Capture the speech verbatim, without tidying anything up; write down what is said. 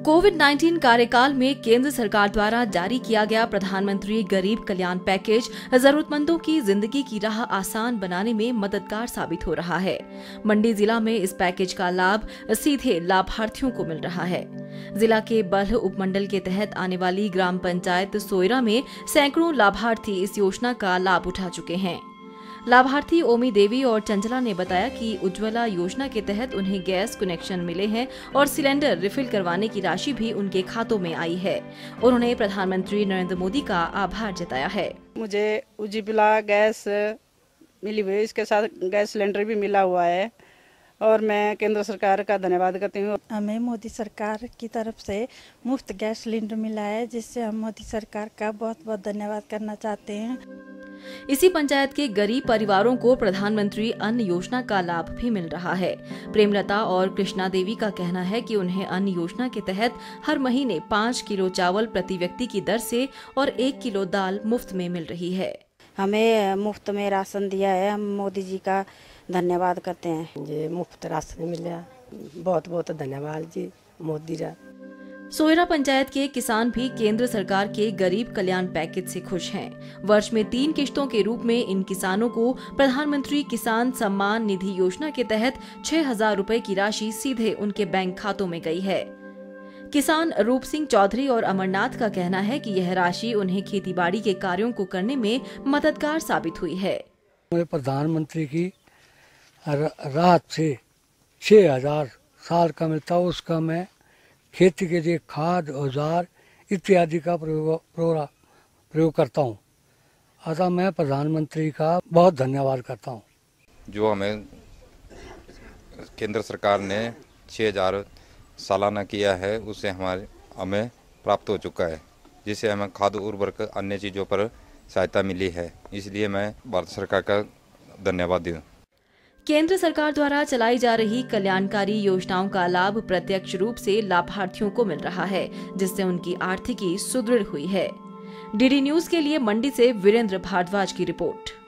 Covid nineteen कार्यकाल में केंद्र सरकार द्वारा जारी किया गया प्रधानमंत्री गरीब कल्याण पैकेज जरूरतमंदों की जिंदगी की राह आसान बनाने में मददगार साबित हो रहा है। मंडी जिला में इस पैकेज का लाभ सीधे लाभार्थियों को मिल रहा है। जिला के बल्ह उपमंडल के तहत आने वाली ग्राम पंचायत सोयरा में सैकड़ों लाभार्थी इस योजना का लाभ उठा चुके हैं। लाभार्थी ओमी देवी और चंचला ने बताया कि उज्ज्वला योजना के तहत उन्हें गैस कनेक्शन मिले हैं और सिलेंडर रिफिल करवाने की राशि भी उनके खातों में आई है। उन्होंने प्रधानमंत्री नरेंद्र मोदी का आभार जताया है। मुझे उज्ज्वला गैस मिली हुई है, इसके साथ गैस सिलेंडर भी मिला हुआ है और मैं केंद्र सरकार का धन्यवाद करती हूँ। हमें मोदी सरकार की तरफ से मुफ्त गैस सिलेंडर मिला है, जिससे हम मोदी सरकार का बहुत बहुत धन्यवाद करना चाहते हैं। इसी पंचायत के गरीब परिवारों को प्रधानमंत्री अन्न योजना का लाभ भी मिल रहा है। प्रेमलता और कृष्णा देवी का कहना है कि उन्हें अन्न योजना के तहत हर महीने पाँच किलो चावल प्रति व्यक्ति की दर से और एक किलो दाल मुफ्त में मिल रही है। हमें मुफ्त में राशन दिया है, हम मोदी जी का धन्यवाद करते हैं। जी मुफ्त राशन मिला, बहुत बहुत धन्यवाद जी मोदी जी। सोयरा पंचायत के किसान भी केंद्र सरकार के गरीब कल्याण पैकेज से खुश हैं। वर्ष में तीन किश्तों के रूप में इन किसानों को प्रधानमंत्री किसान सम्मान निधि योजना के तहत छह हजार रूपए की राशि सीधे उनके बैंक खातों में गई है। किसान रूप सिंह चौधरी और अमरनाथ का कहना है कि यह राशि उन्हें खेतीबाड़ी के कार्यों को करने में मददगार साबित हुई है। प्रधानमंत्री की राहत से छह हजार साल का मिलता, उसका मैं खेती के लिए खाद औजार इत्यादि का प्रयोग प्रयोग करता हूँ। अतः मैं प्रधानमंत्री का बहुत धन्यवाद करता हूँ। जो हमें केंद्र सरकार ने छः हजार सालाना किया है, उससे हमारे हमें प्राप्त हो चुका है, जिससे हमें खाद उर्वरक अन्य चीज़ों पर सहायता मिली है। इसलिए मैं भारत सरकार का धन्यवाद दूँ। केंद्र सरकार द्वारा चलाई जा रही कल्याणकारी योजनाओं का लाभ प्रत्यक्ष रूप से लाभार्थियों को मिल रहा है, जिससे उनकी आर्थिकी सुदृढ़ हुई है। डीडी न्यूज के लिए मंडी से वीरेंद्र भारद्वाज की रिपोर्ट।